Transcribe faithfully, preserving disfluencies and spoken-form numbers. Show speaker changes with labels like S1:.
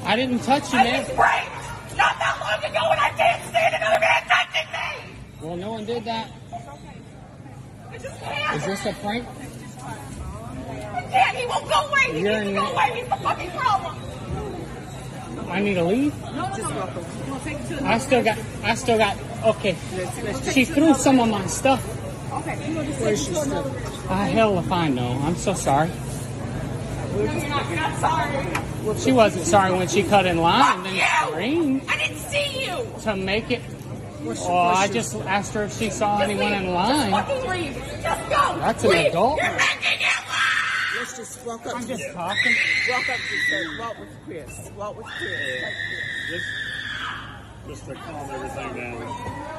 S1: I didn't touch you,
S2: I
S1: man.
S2: was raped not that long ago, and I can't stand another man touching me.
S1: Well, no one did that.
S2: I just can't.
S1: Is this a prank?
S2: I can't. He won't go away. He
S1: You're
S2: needs to
S1: in
S2: go
S1: the-
S2: away. He's the fucking problem.
S1: I need to leave.
S2: No, no, no. We'll take it to
S1: I still got. I still got. Okay.
S2: Let's, let's
S1: She threw some of my stuff.
S2: Okay, you know, just take it to another.
S1: I hell if I know. I'm so sorry.
S2: No, you're not. You're not sorry.
S1: She wasn't sorry when she cut in line and then
S2: You!
S1: screamed
S2: I didn't see you.
S1: to make it. Oh, I just asked her if she saw
S2: Just
S1: anyone
S2: leave.
S1: in
S2: Just
S1: line.
S2: fucking leave. Just go.
S1: That's an
S2: Leave.
S1: adult.
S2: You're making it loud.
S3: Let's just walk up
S1: I'm
S3: to
S1: just
S3: you.
S1: talking.
S3: Walk up to you. Walk with Chris. Walk with Chris.
S4: Just, just to calm everything down.